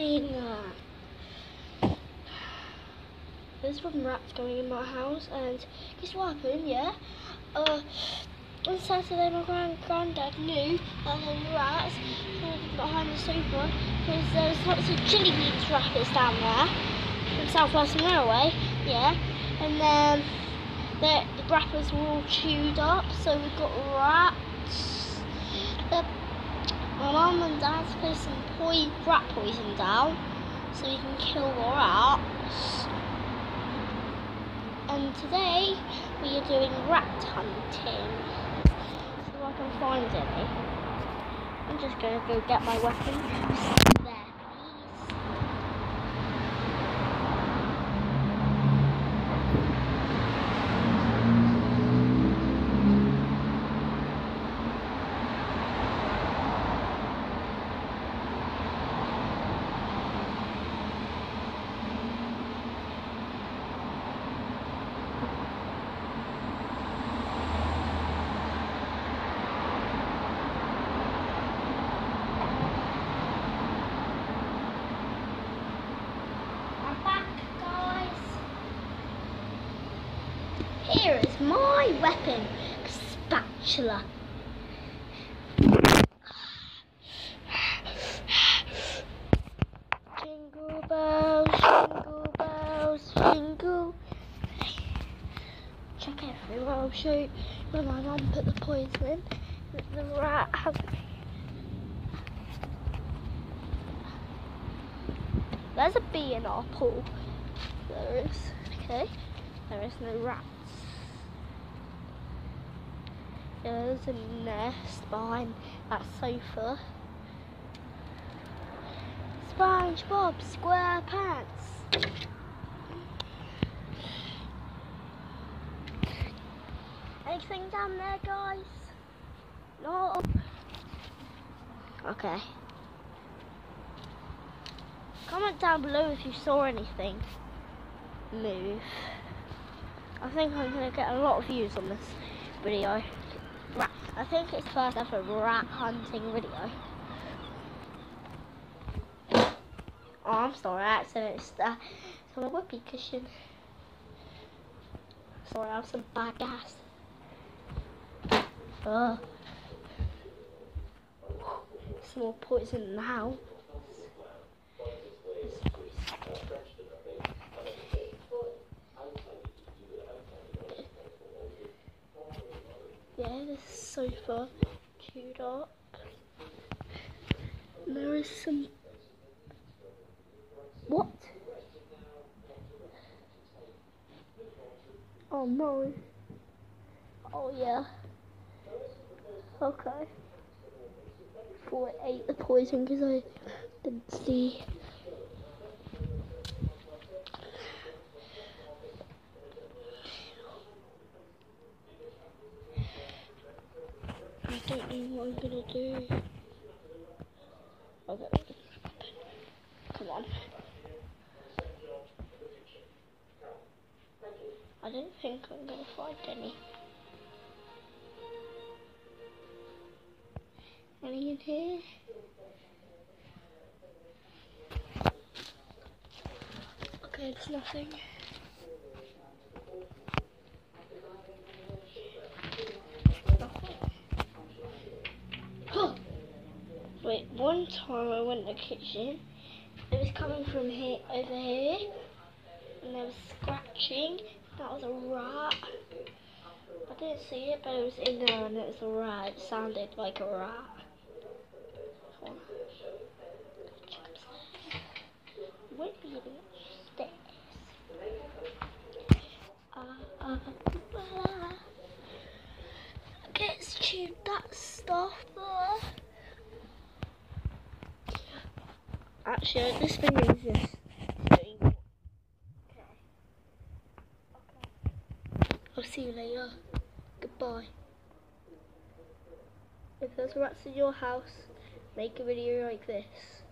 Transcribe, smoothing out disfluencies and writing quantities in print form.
saying that? There's some rats going in my house, and guess what happened? Yeah. On Saturday, my granddad knew that there were rats behind the sofa because there was lots of chili beans wrappers down there from South Western Railway. Yeah, and then the wrappers were all chewed up, so we got rats. My mum and dad put some rat poison down so we can kill the rats. And today we are doing rat hunting. So if I can find any, I'm just going to go get my weapon. There, please. Here is my weapon, spatula. Jingle bells, jingle. Check everywhere. I'll show you where my mum put the poison in. The rat has. There's a bee in our pool. There is. Okay. There is no rats. There's a nest behind that sofa. SpongeBob SquarePants. Anything down there, guys? No. Okay. Comment down below if you saw anything move. I think I'm going to get a lot of views on this video. I think it's first ever rat hunting video. Oh, I'm sorry, I accidentally stepped on a whoopee cushion. Sorry, I have some bad gas. Some more poison now. Yeah, this sofa chewed up. And there is some. What? Oh no. Oh yeah. Okay. Thought I ate the poison because I didn't see. I don't know what I'm gonna do. Okay. Come on. I don't think I'm gonna find any. Any in here? Okay, there's nothing. Wait, one time I went in the kitchen, it was coming from here, over here, and there was scratching. That was a rat. I didn't see it, but it was in there and it was a rat. It sounded like a rat. Where are you stairs? Okay, it's chewed that stuff there. Actually, this video is just saying. Okay. I'll see you later. Goodbye. If there's rats in your house, make a video like this.